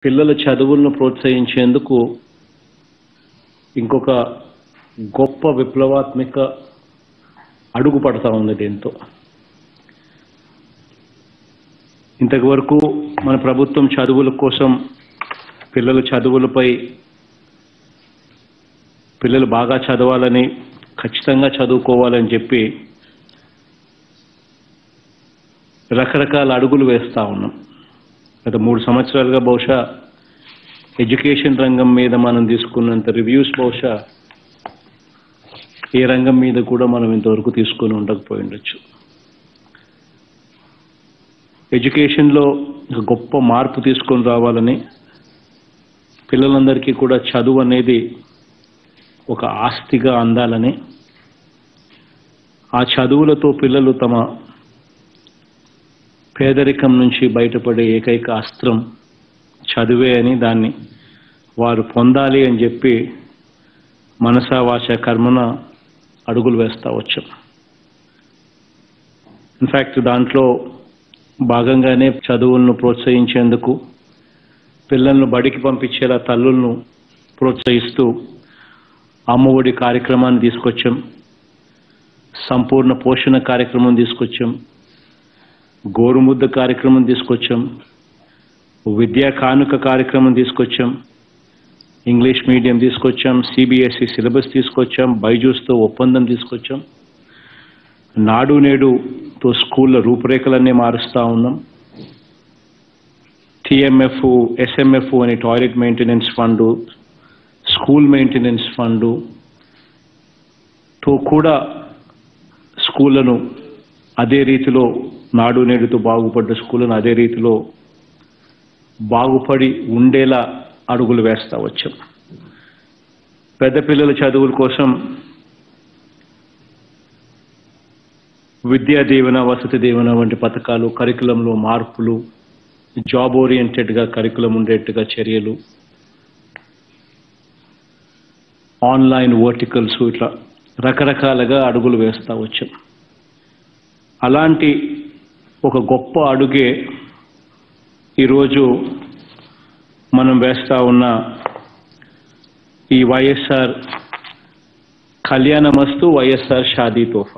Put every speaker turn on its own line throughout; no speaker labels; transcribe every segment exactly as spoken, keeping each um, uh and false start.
పిల్లల చదువులను ప్రోత్సహించేందుకు ఇంకొక గొప్ప విప్లవాత్మక అడుగు పడతా ఉంది. దీంతో ఇంతవరకు మన ప్రభుత్వం చదువుల కోసం, పిల్లల చదువులపై, పిల్లలు బాగా చదవాలని, ఖచ్చితంగా చదువుకోవాలని చెప్పి రకరకాల అడుగులు వేస్తూ ఉన్నాం. గత మూడు సంవత్సరాలుగా బహుశా ఎడ్యుకేషన్ రంగం మీద మనం తీసుకున్నంత రివ్యూస్ బహుశా ఏ రంగం మీద కూడా మనం ఇంతవరకు తీసుకొని ఉండకపోయి ఉండొచ్చు. ఎడ్యుకేషన్లో గొప్ప మార్పు తీసుకొని రావాలని, పిల్లలందరికీ కూడా చదువు అనేది ఒక ఆస్తిగా అందాలని, ఆ చదువులతో పిల్లలు తమ పేదరికం నుంచి బయటపడే ఏకైక అస్త్రం చదువే అని, దాన్ని వారు పొందాలి అని చెప్పి మనసా వాచ కర్మన అడుగులు వేస్తూ వచ్చాం. ఇన్ఫ్యాక్ట్ దాంట్లో భాగంగానే చదువులను ప్రోత్సహించేందుకు, పిల్లలను బడికి పంపించేలా తల్లులను ప్రోత్సహిస్తూ అమ్మఒడి కార్యక్రమాన్ని తీసుకొచ్చాం, సంపూర్ణ పోషణ కార్యక్రమం తీసుకొచ్చాం, గోరుముద్ద కార్యక్రమం తీసుకొచ్చాం, విద్యా కానుక కార్యక్రమం తీసుకొచ్చాం, ఇంగ్లీష్ మీడియం తీసుకొచ్చాం, సిబిఎస్ఈ సిలబస్ తీసుకొచ్చాం, బైజూస్తో ఒప్పందం తీసుకొచ్చాం, నాడు నేడుతో స్కూళ్ళ రూపురేఖలన్నీ మారుస్తూ ఉన్నాం. టీఎంఎఫ్, ఎస్ఎంఎఫ్ అని toilet maintenance fund, school maintenance fund తో కూడా స్కూళ్లను అదే రీతిలో, నాడు నేడుతో బాగుపడ్డ స్కూళ్లను అదే రీతిలో బాగుపడి ఉండేలా అడుగులు వేస్తూ వచ్చాం. పెద్ద పిల్లల చదువుల కోసం విద్యా దీవెన, వసతి దీవెన వంటి పథకాలు, కరికులంలో మార్పులు, జాబ్ ఓరియంటెడ్గా కరికులం ఉండేట్టుగా చర్యలు, ఆన్లైన్ వర్టికల్స్, ఇట్లా రకరకాలుగా అడుగులు వేస్తూ వచ్చాం. అలాంటి ఒక గొప్ప అడుగే ఈరోజు మనం వేస్తూ ఉన్న ఈ వైఎస్ఆర్ కళ్యాణమస్తు, వైఎస్ఆర్ షాదీ తోఫా.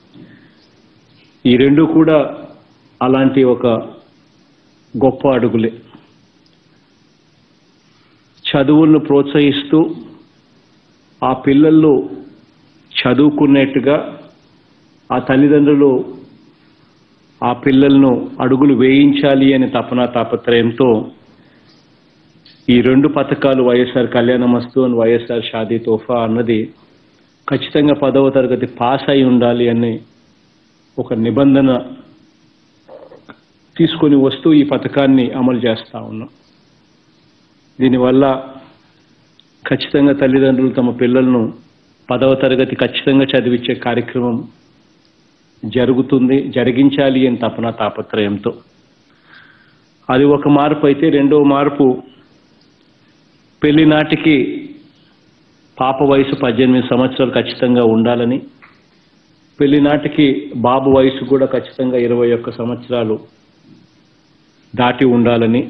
ఈ రెండు కూడా అలాంటి ఒక గొప్ప అడుగులే. చదువులను ప్రోత్సహిస్తూ ఆ పిల్లలు చదువుకునేట్టుగా ఆ తల్లిదండ్రులు ఆ పిల్లలను అడుగులు వేయించాలి అనే తపన తాపత్రయంతో ఈ రెండు పథకాలు, వైఎస్ఆర్ కళ్యాణమస్తు అని వైఎస్ఆర్ షాదీ తోఫా అన్నది ఖచ్చితంగా పదవ తరగతి పాస్ అయి ఉండాలి అని ఒక నిబంధన తీసుకొని వస్తూ ఈ పథకాన్ని అమలు చేస్తూ ఉన్నాం. దీనివల్ల ఖచ్చితంగా తల్లిదండ్రులు తమ పిల్లలను పదవ తరగతి ఖచ్చితంగా చదివించే కార్యక్రమం జరుగుతుంది, జరిగించాలి అని తపన తాపత్రయంతో. అది ఒక మార్పు అయితే, రెండవ మార్పు పెళ్లి నాటికి పాప వయసు పద్దెనిమిది సంవత్సరాలు ఖచ్చితంగా ఉండాలని, పెళ్లి నాటికి బాబు వయసు కూడా ఖచ్చితంగా ఇరవై ఒక్క సంవత్సరాలు దాటి ఉండాలని,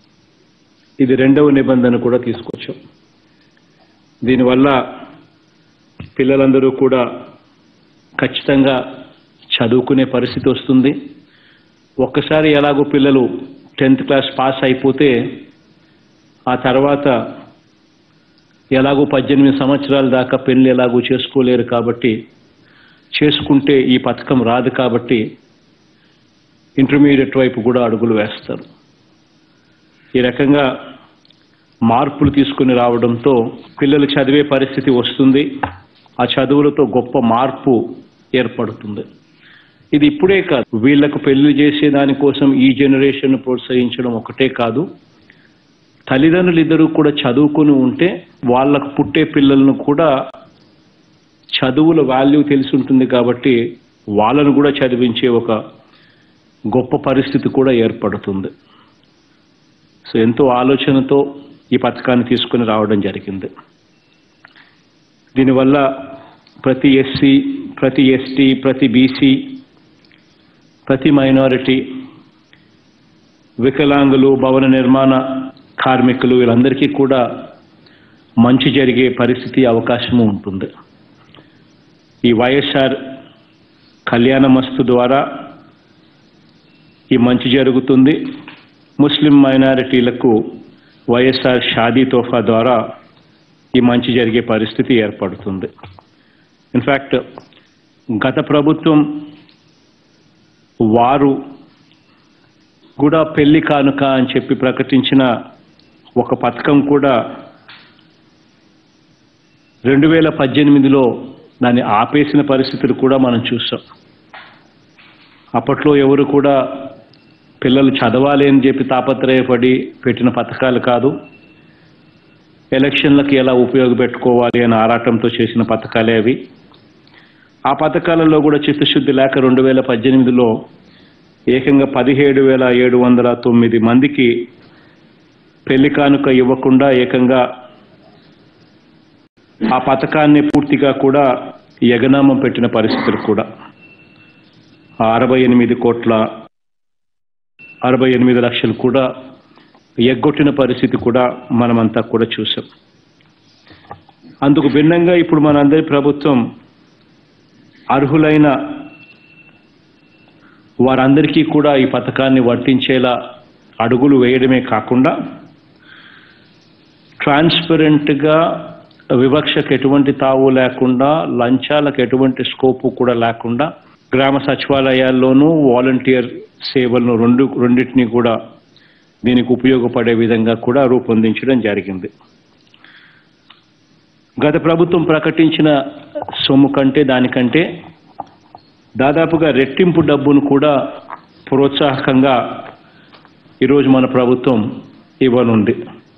ఇది రెండవ నిబంధన కూడా తీసుకొచ్చాం. దీనివల్ల పిల్లలందరూ కూడా ఖచ్చితంగా చదువుకునే పరిస్థితి వస్తుంది. ఒక్కసారి ఎలాగో పిల్లలు టెన్త్ క్లాస్ పాస్ అయిపోతే ఆ తర్వాత ఎలాగో పద్దెనిమిది సంవత్సరాల దాకా పెళ్లి ఎలాగో చేసుకోలేరు కాబట్టి, చేసుకుంటే ఈ పథకం రాదు కాబట్టి ఇంటర్మీడియట్ వైపు కూడా అడుగులు వేస్తారు. ఈ రకంగా మార్పులు తీసుకుని రావడంతో పిల్లలు చదివే పరిస్థితి వస్తుంది, ఆ చదువులతో గొప్ప మార్పు ఏర్పడుతుంది. ఇది ఇప్పుడే కాదు, వీళ్లకు పెళ్లి చేసే దానికోసం ఈ జనరేషన్ ప్రోత్సహించడం ఒకటే కాదు, తల్లిదండ్రులు ఇద్దరు కూడా చదువుకుని ఉంటే వాళ్ళకు పుట్టే పిల్లలను కూడా చదువుల వాల్యూ తెలిసి ఉంటుంది కాబట్టి వాళ్ళను కూడా చదివించే ఒక గొప్ప పరిస్థితి కూడా ఏర్పడుతుంది. సో ఎంతో ఆలోచనతో ఈ పథకాన్ని తీసుకుని రావడం జరిగింది. దీనివల్ల ప్రతి ఎస్సీ, ప్రతి ఎస్టీ, ప్రతి బీసీ, ప్రతి మైనారిటీ, వికలాంగులు, భవన నిర్మాణ కార్మికులు వీళ్ళందరికీ కూడా మంచి జరిగే పరిస్థితి అవకాశము ఉంటుంది. ఈ వైఎస్ఆర్ కళ్యాణమస్తు ద్వారా ఈ మంచి జరుగుతుంది. ముస్లిం మైనారిటీలకు వైఎస్ఆర్ షాదీ తోఫా ద్వారా ఈ మంచి జరిగే పరిస్థితి ఏర్పడుతుంది. ఇన్ఫ్యాక్ట్ గత ప్రభుత్వం వారు కూడా పెళ్లి కానుక అని చెప్పి ప్రకటించిన ఒక పథకం కూడా రెండు వేల పద్దెనిమిదిలో దాన్ని ఆపేసిన పరిస్థితులు కూడా మనం చూసాం. అప్పట్లో ఎవరు కూడా పిల్లలు చదవాలి అని చెప్పి తాపత్రయపడి పెట్టిన పథకాలు కాదు, ఎలక్షన్లకు ఎలా ఉపయోగపెట్టుకోవాలి అని ఆరాటంతో చేసిన పథకాలే అవి. ఆ పథకాలలో కూడా చిత్తశుద్ధి లేక రెండు వేల పద్దెనిమిదిలో ఏకంగా పదిహేడు వేల ఏడు వందల తొమ్మిది మందికి పెళ్లి కానుక ఇవ్వకుండా ఏకంగా ఆ పథకాన్ని పూర్తిగా కూడా ఎగనామం పెట్టిన పరిస్థితులు కూడా అరవై ఎనిమిది కోట్ల అరవై ఎనిమిది లక్షలు కూడా ఎగ్గొట్టిన పరిస్థితి కూడా మనమంతా కూడా చూసాం. అందుకు భిన్నంగా ఇప్పుడు మనందరి ప్రభుత్వం అర్హులైన వారందరికీ కూడా ఈ పథకాన్ని వర్తించేలా అడుగులు వేయడమే కాకుండా ట్రాన్స్పరెంట్గా వివక్షకు ఎటువంటి తావు లేకుండా, లంచాలకు ఎటువంటి స్కోపు కూడా లేకుండా గ్రామ సచివాలయాల్లోనూ వాలంటీర్ సేవలను రెండు రెండింటినీ కూడా దీనికి ఉపయోగపడే విధంగా కూడా రూపొందించడం జరిగింది. గత ప్రభుత్వం ప్రకటించిన సొమ్ము కంటే దానికంటే దాదాపుగా రెట్టింపు డబ్బును కూడా ప్రోత్సాహకంగా ఈరోజు మన ప్రభుత్వం ఇవ్వనుంది.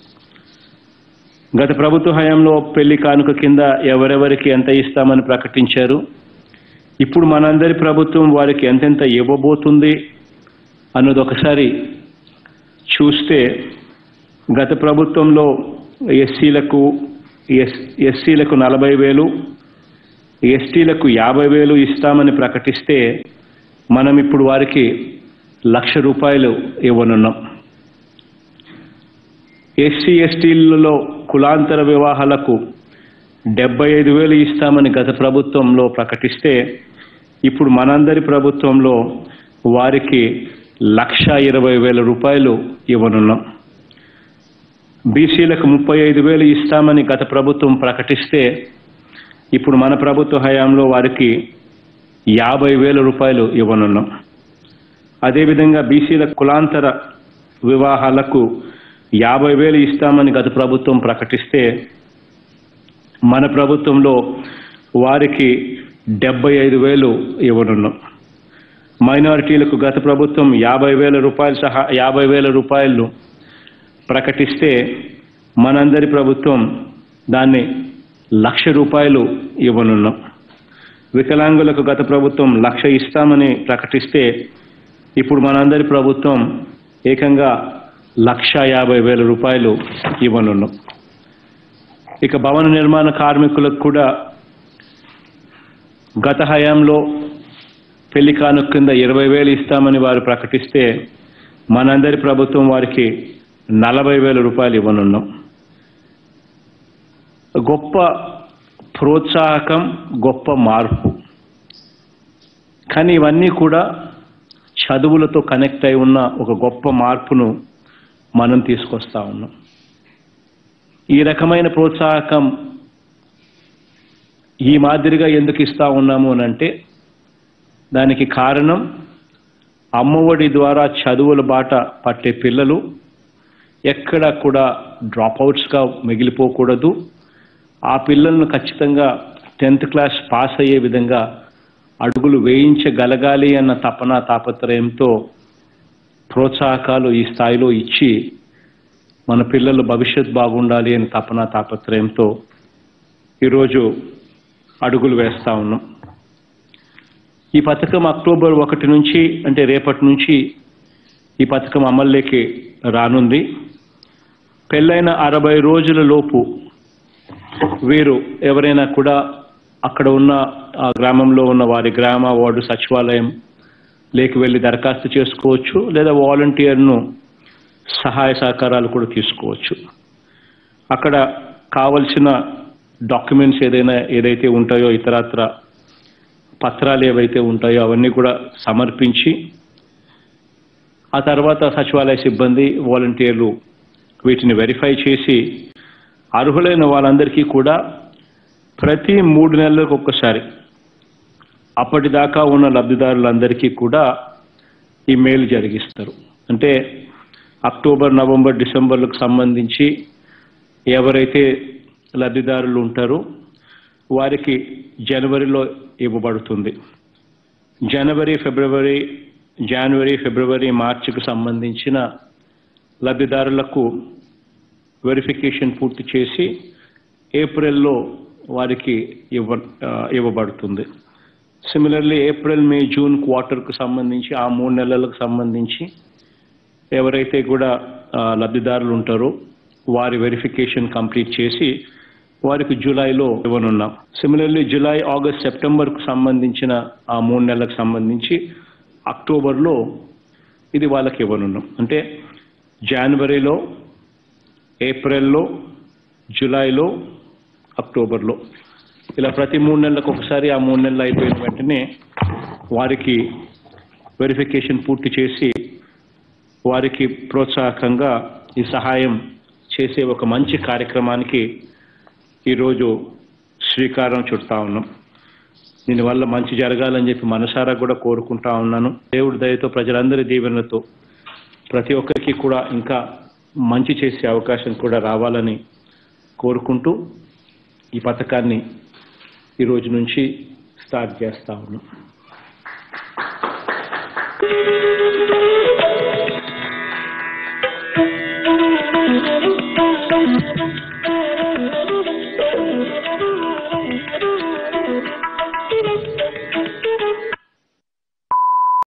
గత ప్రభుత్వ హయాంలో పెళ్లి కానుక కింద ఎవరెవరికి ఎంత ఇస్తామని ప్రకటించారు. ఇప్పుడు మనందరి ప్రభుత్వం వారికి ఎంతెంత ఇవ్వబోతుంది అన్నది ఒకసారి చూస్తే, గత ప్రభుత్వంలో ఎస్సీలకు ఎస్ ఎస్సీలకు నలభై వేలు ఎస్టీలకు యాభై వేలు ఇస్తామని ప్రకటిస్తే మనం ఇప్పుడు వారికి లక్ష రూపాయలు ఇవ్వనున్నాం. ఎస్సీ ఎస్టీలలో కులాంతర వివాహాలకు డెబ్బై ఐదు వేలు ఇస్తామని గత ప్రభుత్వంలో ప్రకటిస్తే ఇప్పుడు మనందరి ప్రభుత్వంలో వారికి లక్ష ఇరవై వేల రూపాయలు ఇవ్వనున్నాం. బీసీలకు ముప్పై ఐదు వేలు ఇస్తామని గత ప్రభుత్వం ప్రకటిస్తే ఇప్పుడు మన ప్రభుత్వ హయాంలో వారికి యాభై వేల రూపాయలు ఇవ్వనున్నాం. అదేవిధంగా బీసీల కులాంతర వివాహాలకు యాభై వేలు ఇస్తామని గత ప్రభుత్వం ప్రకటిస్తే మన ప్రభుత్వంలో వారికి డెబ్బై ఐదు వేలు ఇవ్వనున్నాం. మైనారిటీలకు గత ప్రభుత్వం యాభై వేల రూపాయలు సహా యాభై వేల రూపాయలు ప్రకటిస్తే మనందరి ప్రభుత్వం దాన్ని లక్ష రూపాయలు ఇవ్వనున్నాం. వికలాంగులకు గత ప్రభుత్వం లక్ష ఇస్తామని ప్రకటిస్తే ఇప్పుడు మనందరి ప్రభుత్వం ఏకంగా లక్ష యాభై వేల రూపాయలు ఇవ్వనున్నాం. ఇక భవన నిర్మాణ కార్మికులకు కూడా గత హయాంలో పెళ్లి కానుక కింద ఇరవై వేలు ఇస్తామని వారు ప్రకటిస్తే మనందరి ప్రభుత్వం వారికి నలభై వేల రూపాయలు ఇవ్వనున్నాం. గొప్ప ప్రోత్సాహకం, గొప్ప మార్పు. కానీ ఇవన్నీ కూడా చదువులతో కనెక్ట్ అయి ఉన్న ఒక గొప్ప మార్పును మనం తీసుకొస్తా ఉన్నాం. ఈ రకమైన ప్రోత్సాహకం ఈ మాదిరిగా ఎందుకు ఇస్తా ఉన్నాము అని అంటే దానికి కారణం అమ్మఒడి ద్వారా చదువుల బాట పట్టే పిల్లలు ఎక్కడ కూడా డ్రాప్అవుట్స్గా మిగిలిపోకూడదు. ఆ పిల్లలను ఖచ్చితంగా టెన్త్ క్లాస్ పాస్ అయ్యే విధంగా అడుగులు వేయించగలగాలి అన్న తపన తాపత్రయంతో ప్రోత్సాహకాలు ఈ స్థాయిలో ఇచ్చి మన పిల్లల భవిష్యత్ బాగుండాలి అని తపన తాపత్రయంతో ఈరోజు అడుగులు వేస్తూ ఉన్నాం. ఈ పథకం అక్టోబర్ ఒకటి నుంచి అంటే రేపటి నుంచి ఈ పథకం అమల్లోకి రానుంది. పెళ్ళైన అరవై రోజుల లోపు వీరు ఎవరైనా కూడా అక్కడ ఉన్న ఆ గ్రామంలో ఉన్న వారి గ్రామ వార్డు సచివాలయం లేకి వెళ్ళి దరఖాస్తు చేసుకోవచ్చు, లేదా వాలంటీర్ను సహాయ సహకారాలు కూడా తీసుకోవచ్చు. అక్కడ కావలసిన డాక్యుమెంట్స్ ఏదైనా ఏదైతే ఉంటాయో, ఇతరత్ర పత్రాలు ఏవైతే ఉంటాయో అవన్నీ కూడా సమర్పించి, ఆ తర్వాత సచివాలయ సిబ్బంది, వాలంటీర్లు వీటిని వెరిఫై చేసి అర్హులైన వాళ్ళందరికీ కూడా ప్రతి మూడు నెలలకు ఒక్కసారి అప్పటిదాకా ఉన్న లబ్ధిదారులందరికీ కూడా ఈ మెయిల్ జరిగిస్తారు. అంటే అక్టోబర్, నవంబర్, డిసెంబర్లకు సంబంధించి ఎవరైతే లబ్ధిదారులు ఉంటారో వారికి జనవరిలో ఇవ్వబడుతుంది. జనవరి, ఫిబ్రవరి, జనవరి, ఫిబ్రవరి, మార్చికి సంబంధించిన లబ్ధిదారులకు వెరిఫికేషన్ పూర్తి చేసి ఏప్రిల్లో వారికి ఇవ్వ ఇవ్వబడుతుంది. సిమిలర్లీ ఏప్రిల్, మే, జూన్ క్వార్టర్కు సంబంధించి ఆ మూడు నెలలకు సంబంధించి ఎవరైతే కూడా లబ్ధిదారులు ఉంటారో వారి వెరిఫికేషన్ కంప్లీట్ చేసి వారికి జూలైలో ఇవ్వనున్నాం. సిమిలర్లీ జూలై, ఆగస్ట్, సెప్టెంబర్కు సంబంధించిన ఆ మూడు నెలలకు సంబంధించి అక్టోబర్లో ఇది వాళ్ళకి ఇవ్వనున్నాం. అంటే జనవరిలో, ఏప్రిల్లో, జూలైలో, అక్టోబర్లో ఇలా ప్రతి మూడు నెలలకు ఒకసారి ఆ మూడు నెలలు అయిపోయిన వెంటనే వారికి వెరిఫికేషన్ పూర్తి చేసి వారికి ప్రోత్సాహకంగా ఈ సహాయం చేసే ఒక మంచి కార్యక్రమానికి ఈరోజు శ్రీకారం చుడతా ఉన్నాం. దీనివల్ల మంచి జరగాలని చెప్పి మనసారా కూడా కోరుకుంటా ఉన్నాను. దేవుడి దయతో, ప్రజలందరి దీవెనలతో ప్రతి ఒక్కరికి కూడా ఇంకా మంచి చేసే అవకాశం కూడా రావాలని కోరుకుంటూ ఈ పథకాన్ని ఈరోజు నుంచి స్టార్ట్ చేస్తా ఉన్నాం.
Thank you.